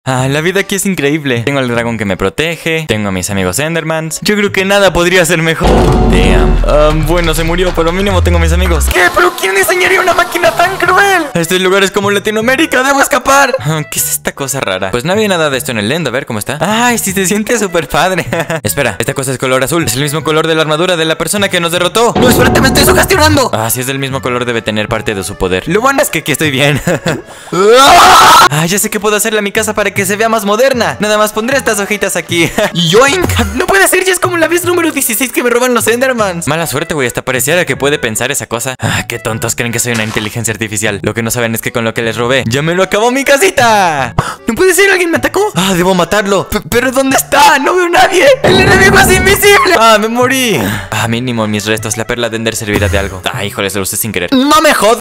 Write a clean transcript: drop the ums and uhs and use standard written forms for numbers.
Ah, la vida aquí es increíble. Tengo al dragón que me protege, tengo a mis amigos Endermans. Yo creo que nada podría ser mejor. Damn. Bueno, se murió, pero mínimo tengo a mis amigos. ¿Qué? ¿Pero quién diseñaría una máquina tan cruel? Este lugar es como Latinoamérica, debo escapar. ¿Qué es esta cosa rara? Pues no había nada de esto en el End, a ver cómo está. Ay, sí se siente súper padre. Espera, esta cosa es color azul. Es el mismo color de la armadura de la persona que nos derrotó. No, espérate, me estoy sugestionando. Ah, si es del mismo color debe tener parte de su poder. Lo bueno es que aquí estoy bien. Ah, ya sé que puedo hacerle a mi casa para que se vea más moderna. Nada más pondré estas hojitas aquí. ¡Yoink! No puede ser, ya es como la vez número 16 que me roban los Endermans. Mala suerte, güey, hasta pareciera que puede pensar esa cosa. Ah, qué tontos, creen que soy una inteligencia artificial. Lo que no saben es que con lo que les robé ya me lo acabó mi casita. No puede ser, ¿alguien me atacó? Ah, debo matarlo. ¿Pero dónde está? No veo a nadie. El enemigo es invisible. Ah, me morí. Ah, mínimo en mis restos la perla de Ender servirá de algo. Ah, híjole, se lo usé sin querer. No me jodas.